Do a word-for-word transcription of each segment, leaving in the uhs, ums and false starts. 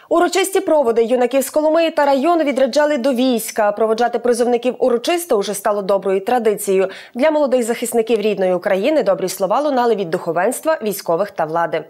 Урочисті проводи юнаків з Коломиї та району відряджали до війська. Проводжати призовників урочисто уже стало доброю традицією. Для молодих захисників рідної України добрі слова лунали від духовенства, військових та влади.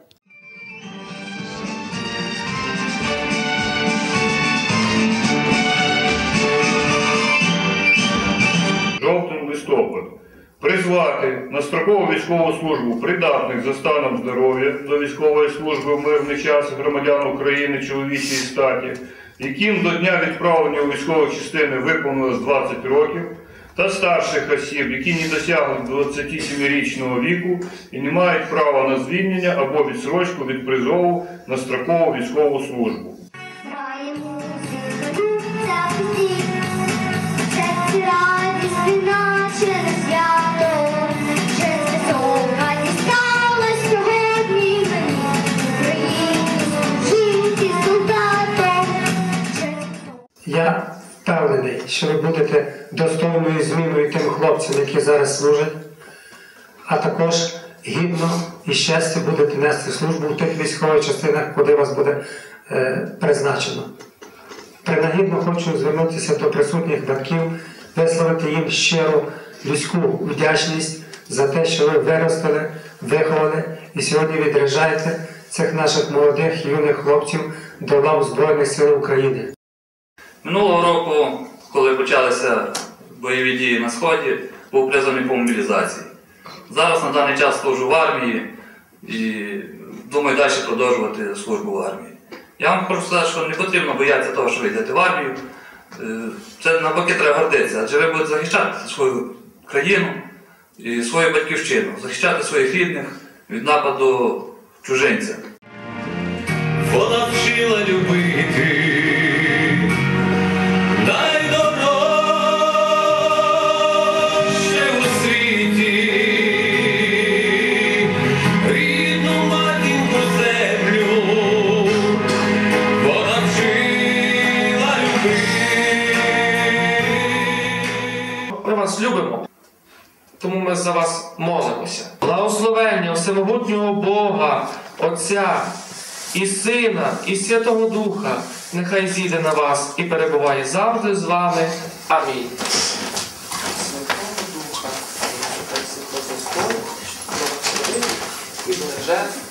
Жовтень-листопад. Призвати на строкову військову службу придатних за станом здоров'я до військової служби в мирний час громадян України чоловічої статі, яким до дня відправлення у військові частини виповнилось двадцять років, та старших осіб, які не досягли двадцятисемирічного віку і не мають права на звільнення або відсрочку від призову на строкову військову службу. Я впевнений, що ви будете достойною зміною тим хлопцям, які зараз служать, а також гідно і щастя будете нести службу в тих військових частинах, куди вас буде е, призначено. Принагідно хочу звернутися до присутніх батьків, висловити їм щиру людську вдячність за те, що ви виростили, виховали і сьогодні відряджаєте цих наших молодих юних хлопців до лав Збройних сил України. Минулого року, коли почалися бойові дії на Сході, був призваний по мобілізації. Зараз на даний час служу в армії і думаю далі продовжувати службу в армії. Я вам хочу сказати, що не потрібно боятися того, що ви йдете в армію. Це навпаки треба гордитися, адже ви будете захищати свою країну і свою батьківщину, захищати своїх рідних від нападу чужинця. Вона вчила любити. Ми вас любимо, тому ми за вас молимося. Благословення всемогутнього Бога, Отця і Сина, і Святого Духа, нехай зійде на вас і перебуває завжди з вами. Амінь. Святого Духа, нехай Господь, благословить і береже